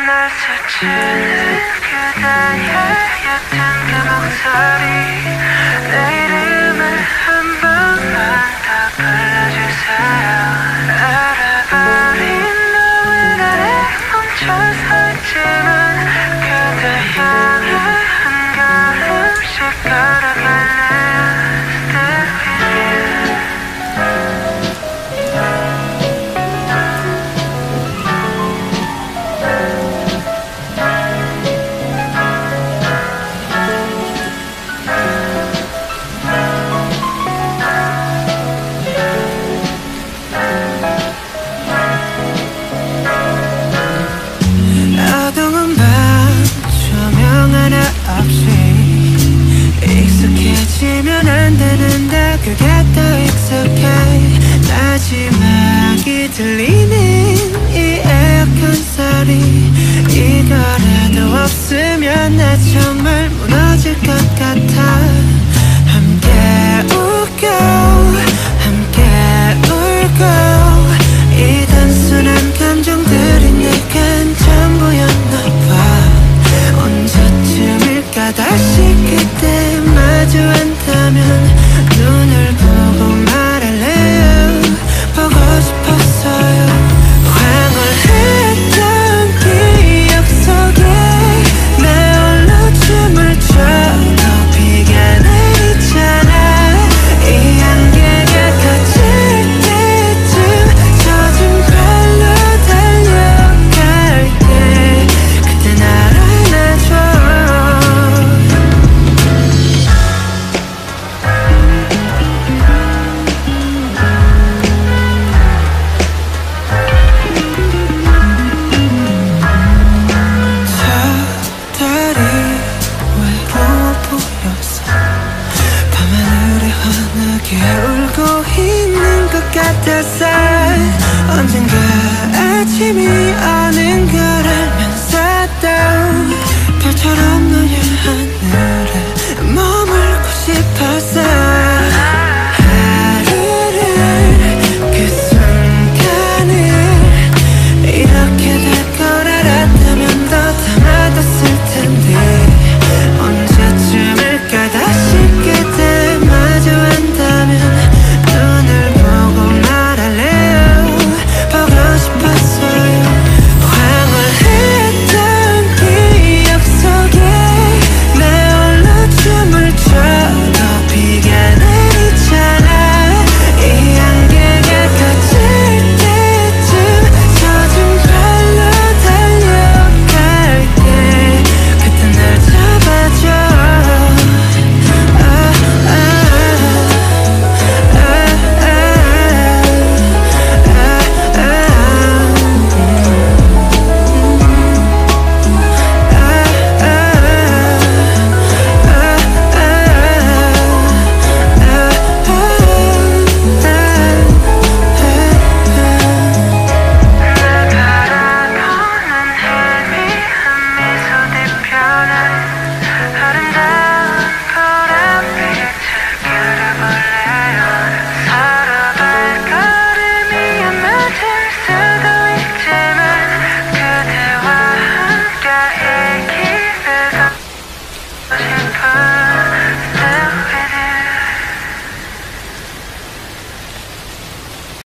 날 스치는 그대의 옅은 그 목소리 내 이름을 한 번만 더 불러주세요 알아버린 너의 나를 멈춰서 있지만 그대 향해 한 걸음씩 걸어갈래요 Stay with you 어두운 밤 조명 하나 없이 익숙해지면 안 되는데 그게 더 익숙해 마지막이 들리는 이 에어컨 소리 이거라도 없으면 나 정말 무너질 것 같아 함께 웃고 함께 울고 이 단순한 감정들이 내겐 전부였나봐 언제쯤일까 다시 그때 마주 한다면 눈을 보고 말할래요 보고 싶었어요 황홀했던 기억 속에 내 홀로 춤을 춰도 비가 내리잖아 이 안개가 커질 때쯤 젖은 발로 달려갈게 그때 날 안아줘 저달이 외로워 보여서 밤하늘에 환하게 울고 있는 것 같아서 언젠가 아침이 오는 걸